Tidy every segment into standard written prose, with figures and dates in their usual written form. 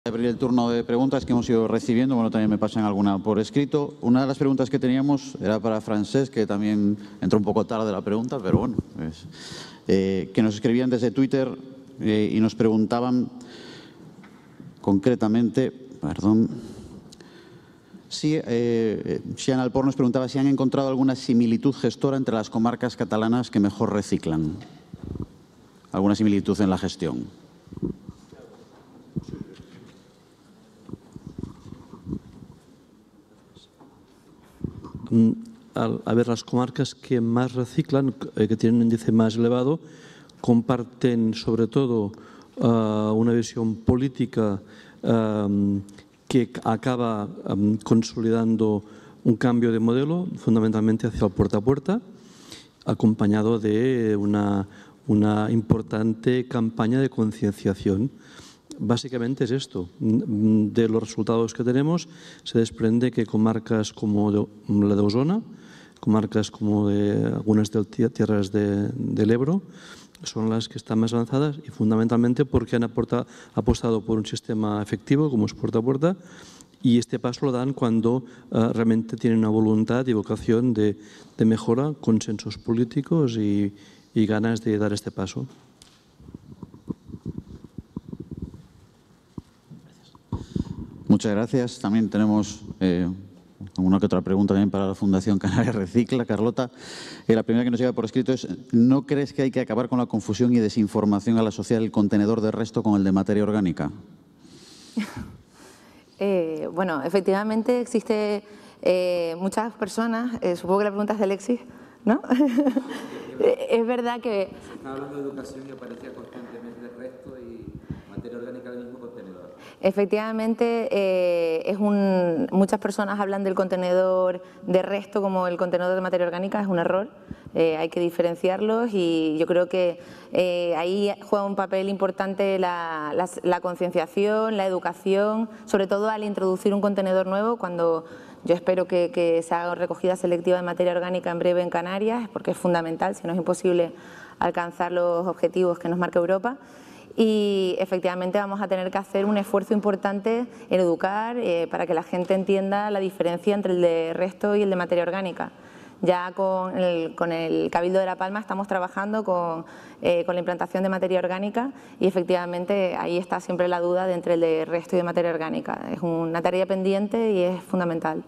Abrir el turno de preguntas que hemos ido recibiendo. Bueno, también me pasan alguna por escrito. Una de las preguntas que teníamos era para Francesc, que también entró un poco tarde la pregunta, pero bueno, que nos escribían desde Twitter y nos preguntaban concretamente, Xian Alpor nos preguntaba si han encontrado alguna similitud gestora entre las comarcas catalanas que mejor reciclan. ¿Alguna similitud en la gestión? A ver, las comarcas que más reciclan, que tienen un índice más elevado, comparten sobre todo una visión política que acaba consolidando un cambio de modelo, fundamentalmente hacia el puerta a puerta, acompañado de una importante campaña de concienciación. Básicamente es esto. De los resultados que tenemos se desprende que comarcas como la de Osona, comarcas como de algunas tierras del Ebro, son las que están más avanzadas y fundamentalmente porque han apostado por un sistema efectivo como es puerta a puerta, y este paso lo dan cuando realmente tienen una voluntad y vocación de mejora, consensos políticos y ganas de dar este paso. Muchas gracias. También tenemos una que otra pregunta también para la Fundación Canarias Recicla. Carlota, la primera que nos llega por escrito es: ¿no crees que hay que acabar con la confusión y desinformación al asociar el contenedor de resto con el de materia orgánica? Bueno, efectivamente existe muchas personas, supongo que la pregunta es de Alexis, ¿no? Es verdad que… Se está hablando de educación y aparecía constantemente el resto y materia orgánica del mismo contenedor. Efectivamente, muchas personas hablan del contenedor de resto como el contenedor de materia orgánica, es un error. Hay que diferenciarlos y yo creo que ahí juega un papel importante la concienciación, la educación, sobre todo al introducir un contenedor nuevo, cuando yo espero que se haga recogida selectiva de materia orgánica en breve en Canarias, porque es fundamental, si no es imposible alcanzar los objetivos que nos marca Europa. Y efectivamente vamos a tener que hacer un esfuerzo importante en educar para que la gente entienda la diferencia entre el de resto y el de materia orgánica. Ya con el Cabildo de La Palma estamos trabajando con la implantación de materia orgánica y efectivamente ahí está siempre la duda de entre el de resto y de materia orgánica. Es una tarea pendiente y es fundamental.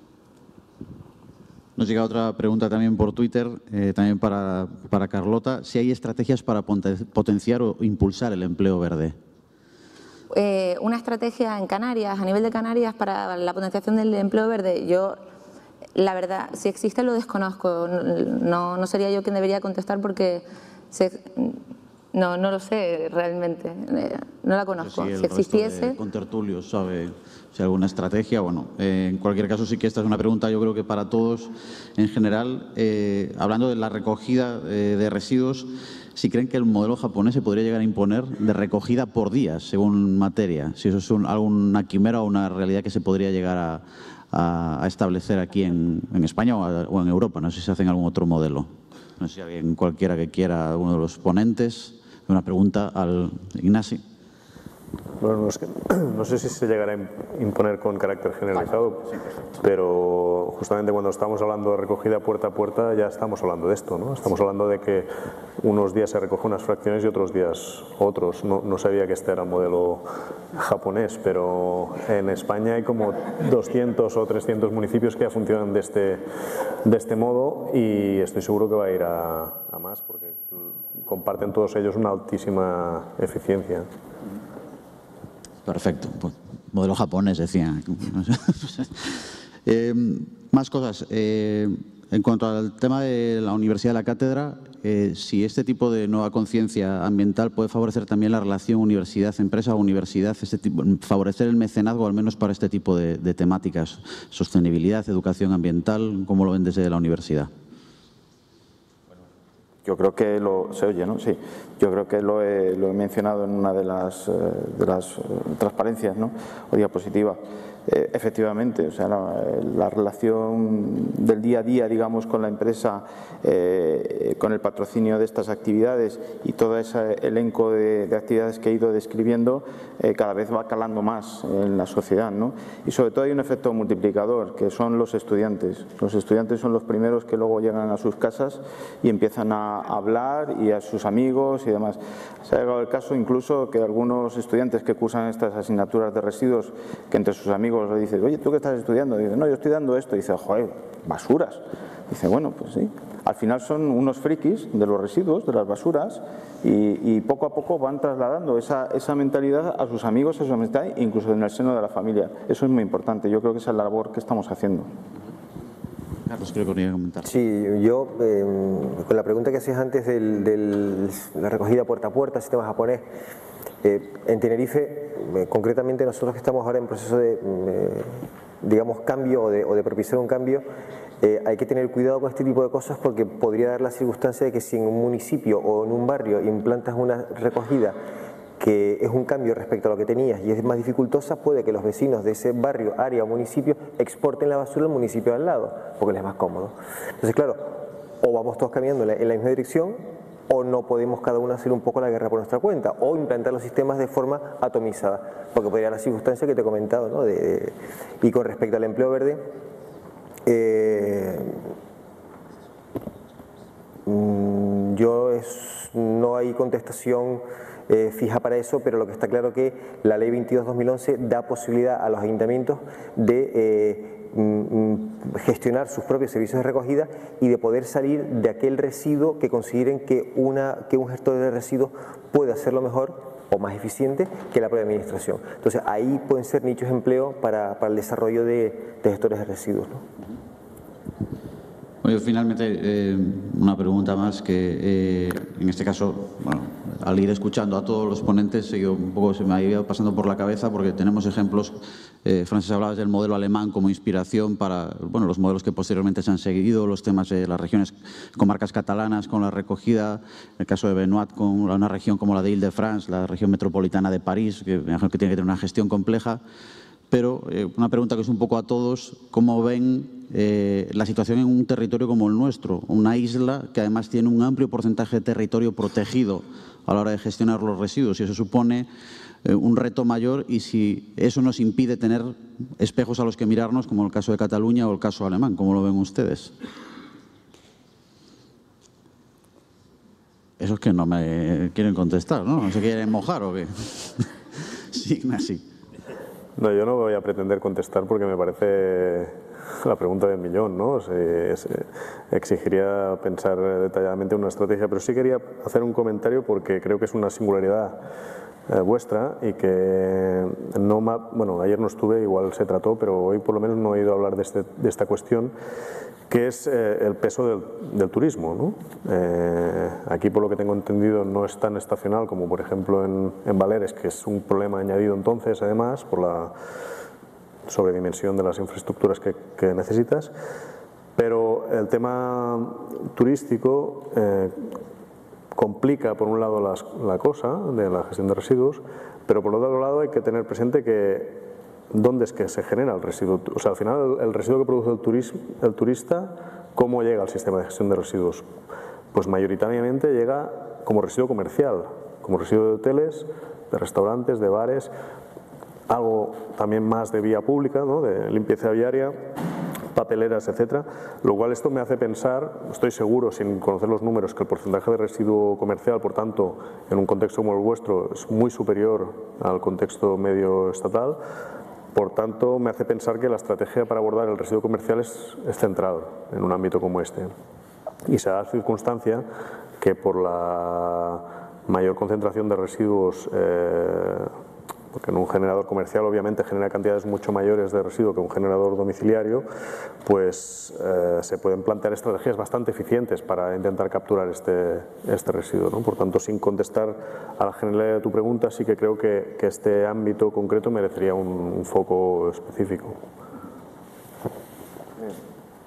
Nos llega otra pregunta también por Twitter, también para Carlota: si hay estrategias para potenciar o impulsar el empleo verde. Una estrategia en Canarias, a nivel de Canarias, para la potenciación del empleo verde, yo, la verdad, si existe lo desconozco, no sería yo quien debería contestar porque no lo sé realmente, no la conozco. Si si existiese… Contertulio sabe si hay alguna estrategia. Bueno, en cualquier caso sí que esta es una pregunta yo creo que para todos en general. Hablando de la recogida de residuos, si creen que el modelo japonés se podría llegar a imponer de recogida por días según materia, si eso es alguna quimera o una realidad que se podría llegar a establecer aquí en España o en Europa. No sé si se hace en algún otro modelo. No sé si alguien, cualquiera que quiera, uno de los ponentes, una pregunta al Ignasi. Bueno, no sé si se llegará a imponer con carácter generalizado, pero justamente cuando estamos hablando de recogida puerta a puerta ya estamos hablando de esto, ¿no? Estamos hablando de que unos días se recogen unas fracciones y otros días otros. No sabía que este era el modelo japonés, pero en España hay como 200 o 300 municipios que ya funcionan de este modo y estoy seguro que va a ir a más porque comparten todos ellos una altísima eficiencia. Perfecto. Pues, modelo japonés, decía. Más cosas. En cuanto al tema de la Universidad de la Cátedra, si este tipo de nueva conciencia ambiental puede favorecer también la relación universidad-empresa o universidad, favorecer el mecenazgo al menos para este tipo de temáticas, sostenibilidad, educación ambiental, ¿cómo lo ven desde la universidad? Yo creo que se oye, ¿no? Sí. Yo creo que lo he mencionado en una de las transparencias, ¿no? O diapositivas. Efectivamente, o sea, la relación del día a día, digamos, con la empresa, con el patrocinio de estas actividades y todo ese elenco de actividades que he ido describiendo, cada vez va calando más en la sociedad, ¿no? Y sobre todo hay un efecto multiplicador, que son los estudiantes. Los estudiantes son los primeros que luego llegan a sus casas y empiezan a hablar, y a sus amigos y demás. Se ha llegado el caso incluso que algunos estudiantes que cursan estas asignaturas de residuos, que entre sus amigos le dicen, oye, ¿tú qué estás estudiando? Y dice, no, yo estoy dando esto. Y dice, joder, basuras. Dice, bueno, pues sí. Al final son unos frikis de los residuos, de las basuras, y poco a poco van trasladando esa mentalidad a sus amigos, a su amistad, incluso en el seno de la familia. Eso es muy importante. Yo creo que esa es la labor que estamos haciendo. Carlos, creo que quería comentar. Sí, yo, con la pregunta que hacías antes de la recogida puerta a puerta, sistema japonés, en Tenerife, concretamente nosotros que estamos ahora en proceso de, digamos, cambio o de propiciar un cambio, hay que tener cuidado con este tipo de cosas, porque podría dar la circunstancia de que si en un municipio o en un barrio implantas una recogida que es un cambio respecto a lo que tenías y es más dificultosa, puede que los vecinos de ese barrio, área o municipio exporten la basura al municipio de al lado, porque les es más cómodo. Entonces, claro, o vamos todos caminando en la misma dirección, o no podemos cada uno hacer un poco la guerra por nuestra cuenta, o implantar los sistemas de forma atomizada, porque podría dar la circunstancia que te he comentado, ¿no? Y con respecto al empleo verde, no hay contestación fija para eso, pero lo que está claro que la Ley 22/2011 da posibilidad a los ayuntamientos de gestionar sus propios servicios de recogida y de poder salir de aquel residuo que consideren que un gestor de residuos puede hacerlo mejor o más eficiente que la propia administración. Entonces ahí pueden ser nichos de empleo para el desarrollo de gestores de residuos, ¿no? Oye, finalmente, una pregunta más que, en este caso, bueno, al ir escuchando a todos los ponentes, un poco se me ha ido pasando por la cabeza, porque tenemos ejemplos. Francis, hablabas del modelo alemán como inspiración para, bueno, los modelos que posteriormente se han seguido, los temas de las regiones, comarcas catalanas con la recogida, el caso de Benoit con una región como la de Île-de-France, la región metropolitana de París, que me imagino que tiene que tener una gestión compleja. Pero una pregunta que es un poco a todos, ¿cómo ven la situación en un territorio como el nuestro? Una isla que además tiene un amplio porcentaje de territorio protegido a la hora de gestionar los residuos, y eso supone un reto mayor, y si eso nos impide tener espejos a los que mirarnos, como el caso de Cataluña o el caso alemán. ¿Cómo lo ven ustedes? Esos que no me quieren contestar, ¿no? ¿No se quieren mojar o qué? Sí, Ignasi. No, yo no voy a pretender contestar porque me parece la pregunta del millón, ¿no? Exigiría pensar detalladamente una estrategia, pero sí quería hacer un comentario porque creo que es una singularidad vuestra y que bueno, ayer no estuve, igual se trató, pero hoy por lo menos no he oído hablar de esta cuestión, que es el peso del turismo, ¿no? Aquí, por lo que tengo entendido, no es tan estacional como, por ejemplo, en Baleares, que es un problema añadido entonces, además, por la sobredimensión de las infraestructuras que necesitas. Pero el tema turístico complica, por un lado, la cosa de la gestión de residuos, pero por otro lado hay que tener presente que ¿dónde es que se genera el residuo? O sea, al final el residuo que produce el turista, ¿cómo llega al sistema de gestión de residuos? Pues mayoritariamente llega como residuo comercial, como residuo de hoteles, de restaurantes, de bares, algo también más de vía pública, ¿no? De limpieza viaria, papeleras, etcétera. Lo cual esto me hace pensar, estoy seguro, sin conocer los números, que el porcentaje de residuo comercial, por tanto, en un contexto como el vuestro, es muy superior al contexto medio estatal. Por tanto, me hace pensar que la estrategia para abordar el residuo comercial es central en un ámbito como este. Y se da la circunstancia que por la mayor concentración de residuos, porque en un generador comercial obviamente genera cantidades mucho mayores de residuo que un generador domiciliario, pues se pueden plantear estrategias bastante eficientes para intentar capturar este residuo, ¿no? Por tanto, sin contestar a la generalidad de tu pregunta, sí que creo que este ámbito concreto merecería un foco específico.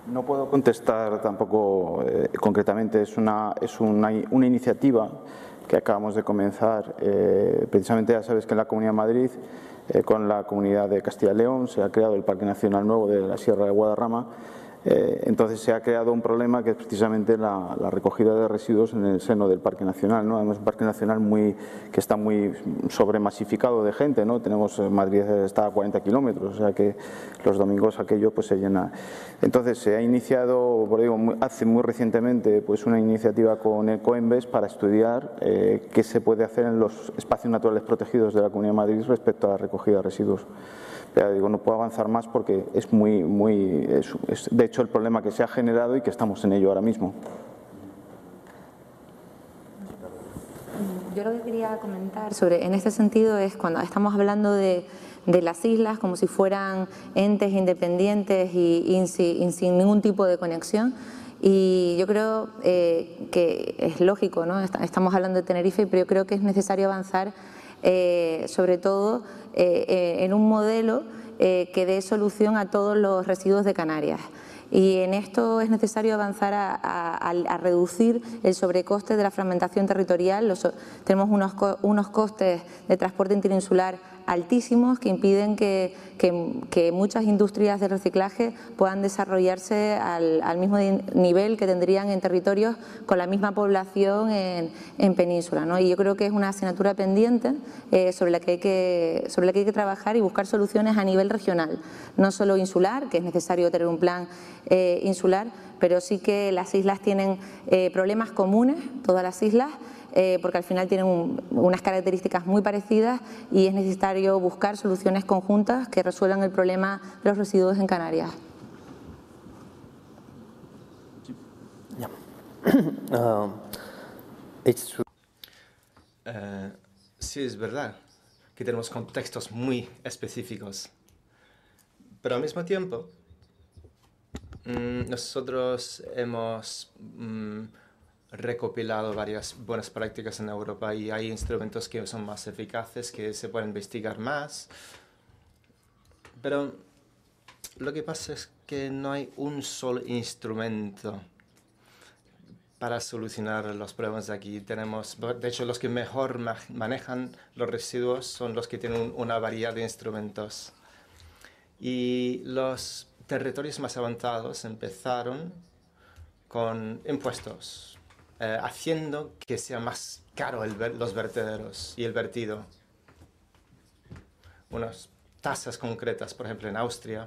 No puedo contestar tampoco concretamente, es una iniciativa que acabamos de comenzar. Precisamente ya sabes que en la Comunidad de Madrid, con la Comunidad de Castilla y León, se ha creado el Parque Nacional Nuevo de la Sierra de Guadarrama. Entonces se ha creado un problema que es precisamente la recogida de residuos en el seno del Parque Nacional, ¿no? Además, un parque nacional que está muy sobremasificado de gente, ¿no? Madrid está a 40 kilómetros, o sea que los domingos aquello pues se llena. Entonces se ha iniciado, por digo, hace muy recientemente pues una iniciativa con Ecoembes para estudiar qué se puede hacer en los espacios naturales protegidos de la Comunidad de Madrid respecto a la recogida de residuos. Ya digo, no puedo avanzar más porque es de hecho el problema que se ha generado y que estamos en ello ahora mismo. Yo lo que quería comentar en este sentido es cuando estamos hablando de las islas como si fueran entes independientes y sin ningún tipo de conexión. Y yo creo que es lógico, ¿no? Estamos hablando de Tenerife, pero yo creo que es necesario avanzar sobre todo en un modelo que dé solución a todos los residuos de Canarias. Y en esto es necesario avanzar a reducir el sobrecoste de la fragmentación territorial. Tenemos unos costes de transporte interinsular altísimos que impiden que muchas industrias de reciclaje puedan desarrollarse al mismo nivel que tendrían en territorios con la misma población en península, ¿no? Y yo creo que es una asignatura pendiente sobre la que hay que trabajar y buscar soluciones a nivel regional, no solo insular, que es necesario tener un plan insular, pero sí que las islas tienen problemas comunes, todas las islas, porque al final tienen unas características muy parecidas y es necesario buscar soluciones conjuntas que resuelvan el problema de los residuos en Canarias. Sí, es verdad que tenemos contextos muy específicos, pero al mismo tiempo nosotros hemos recopilado varias buenas prácticas en Europa y hay instrumentos que son más eficaces, que se pueden investigar más. Pero lo que pasa es que no hay un solo instrumento para solucionar los problemas de aquí. De hecho, los que mejor manejan los residuos son los que tienen una variedad de instrumentos. Y los territorios más avanzados empezaron con impuestos, haciendo que sea más caro los vertederos y el vertido. Unas tasas concretas, por ejemplo, en Austria.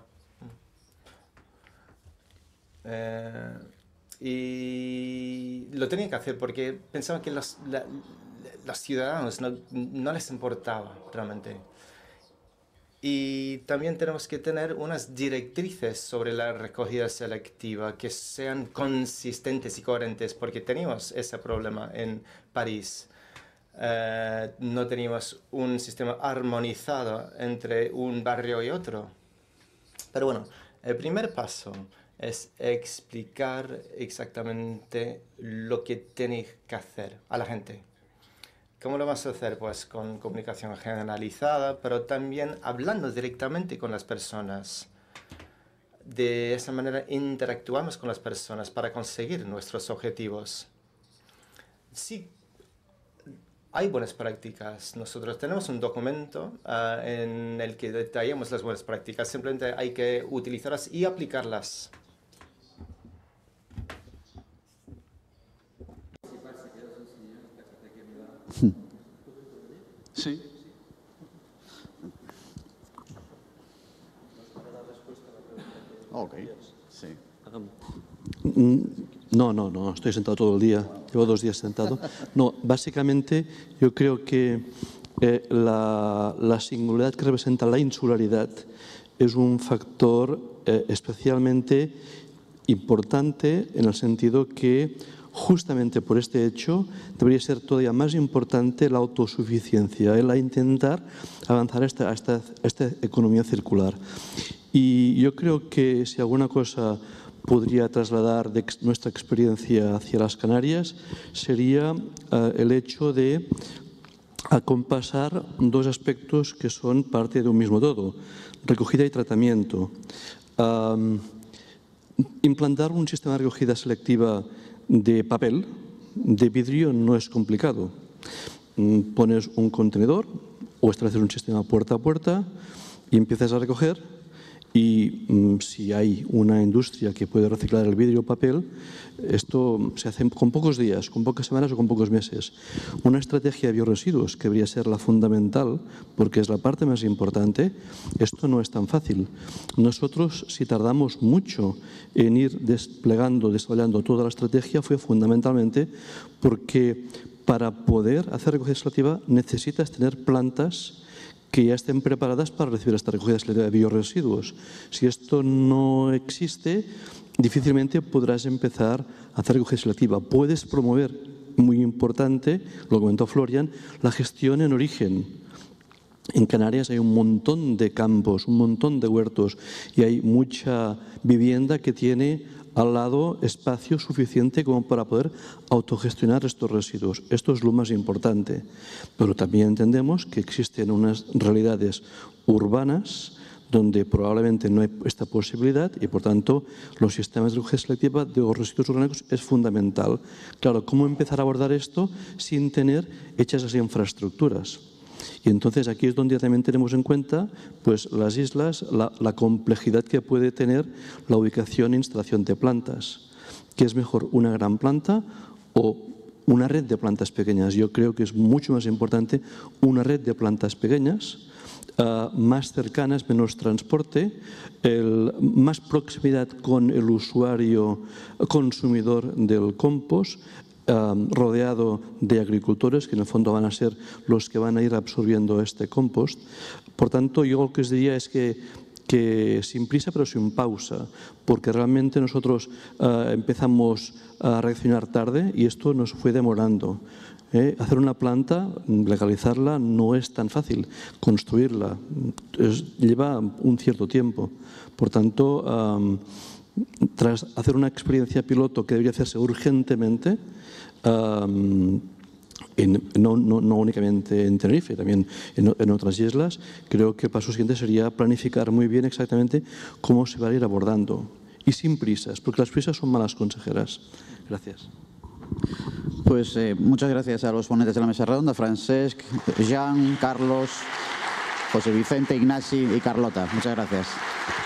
Y lo tenían que hacer porque pensaban que los ciudadanos no les importaba realmente. Y también tenemos que tener unas directrices sobre la recogida selectiva que sean consistentes y coherentes, porque teníamos ese problema en París. No teníamos un sistema armonizado entre un barrio y otro. Pero bueno, el primer paso es explicar exactamente lo que tiene que hacer a la gente. ¿Cómo lo vamos a hacer? Pues con comunicación generalizada, pero también hablando directamente con las personas. De esa manera interactuamos con las personas para conseguir nuestros objetivos. Sí, hay buenas prácticas. Nosotros tenemos un documento en el que detallamos las buenas prácticas. Simplemente hay que utilizarlas y aplicarlas. Sí. Ok, sí. No, estoy sentado todo el día, llevo 2 días sentado. No, básicamente yo creo que la singularidad que representa la insularidad es un factor especialmente importante en el sentido que justamente por este hecho debería ser todavía más importante la autosuficiencia, el intentar avanzar a esta economía circular. Y yo creo que si alguna cosa podría trasladar de nuestra experiencia hacia las Canarias sería el hecho de acompasar 2 aspectos que son parte de un mismo todo, recogida y tratamiento. Implantar un sistema de recogida selectiva de papel, de vidrio, no es complicado. Pones un contenedor o estableces un sistema puerta a puerta y empiezas a recoger, y si hay una industria que puede reciclar el vidrio o papel, esto se hace con pocos días, con pocas semanas o con pocos meses. Una estrategia de biorresiduos que debería ser la fundamental, porque es la parte más importante, esto no es tan fácil. Nosotros, si tardamos mucho en ir desplegando, desarrollando toda la estrategia, fue fundamentalmente porque para poder hacer recogida selectiva necesitas tener plantas que ya estén preparadas para recibir esta recogida selectiva de biorresiduos. Si esto no existe, difícilmente podrás empezar a hacer recogida selectiva. Puedes promover, muy importante, lo comentó Florian, la gestión en origen. En Canarias hay un montón de campos, un montón de huertos, y hay mucha vivienda que tiene al lado espacio suficiente como para poder autogestionar estos residuos. Esto es lo más importante. Pero también entendemos que existen unas realidades urbanas donde probablemente no hay esta posibilidad y, por tanto, los sistemas de recogida selectiva de los residuos orgánicos es fundamental. Claro, ¿cómo empezar a abordar esto sin tener hechas las infraestructuras? Y entonces aquí es donde también tenemos en cuenta pues, las islas, la complejidad que puede tener la ubicación e instalación de plantas. ¿Qué es mejor, una gran planta o una red de plantas pequeñas? Yo creo que es mucho más importante una red de plantas pequeñas, más cercanas, menos transporte, más proximidad con el usuario consumidor del compost, rodeado de agricultores que en el fondo van a ser los que van a ir absorbiendo este compost. Por tanto, yo lo que os diría es que sin prisa pero sin pausa, porque realmente nosotros empezamos a reaccionar tarde y esto nos fue demorando. Hacer una planta, legalizarla, no es tan fácil. Construirla lleva un cierto tiempo. Por tanto, tras hacer una experiencia piloto que debería hacerse urgentemente, no únicamente en Tenerife, también en otras islas, creo que el paso siguiente sería planificar muy bien exactamente cómo se va a ir abordando. Y sin prisas, porque las prisas son malas consejeras. Gracias. Pues muchas gracias a los ponentes de la mesa redonda, Francesc, Jean, Carlos, José Vicente, Ignasi y Carlota. Muchas gracias.